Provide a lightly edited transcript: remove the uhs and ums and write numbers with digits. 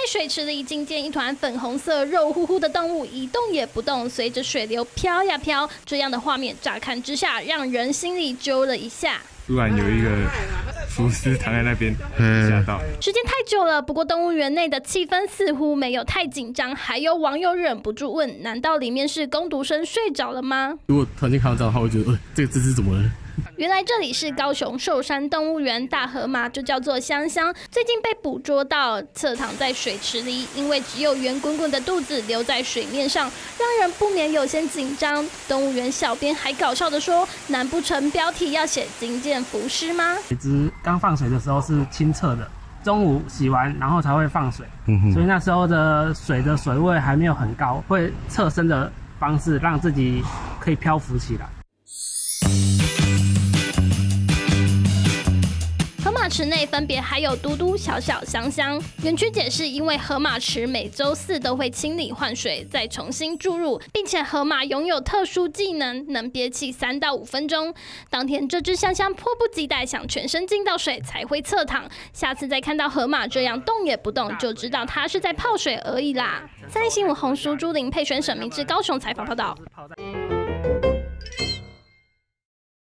水池里竟见一团粉红色、肉乎乎的动物一动也不动，随着水流飘呀飘。这样的画面，乍看之下让人心里揪了一下。 突然有一个浮尸躺在那边，吓到。 时间太久了，不过动物园内的气氛似乎没有太紧张。还有网友忍不住问：难道里面是工读生睡着了吗？ 如果突然间看到这样的话，我会觉得，这个只怎么了？ 原来这里是高雄寿山动物园，大河马就叫做香香，最近被捕捉到侧躺在水池里，因为只有圆滚滚的肚子留在水面上，让人不免有些紧张。动物园小编还搞笑的说：难不成标题要写惊见浮尸吗？ 水质刚放水的时候是清澈的，中午洗完然后才会放水，所以那时候的水的水位还没有很高，会侧身的方式让自己可以漂浮起来。 河马池内分别还有嘟嘟、小小、香香。园区解释，因为河马池每周4都会清理换水，再重新注入，并且河马拥有特殊技能，能憋气3到5分钟。当天这只香香迫不及待想全身浸到水才会侧躺，下次再看到河马这样动也不动，就知道它是在泡水而已啦。三立新闻洪淑珠、林佩璇、沈明志高雄采访报道。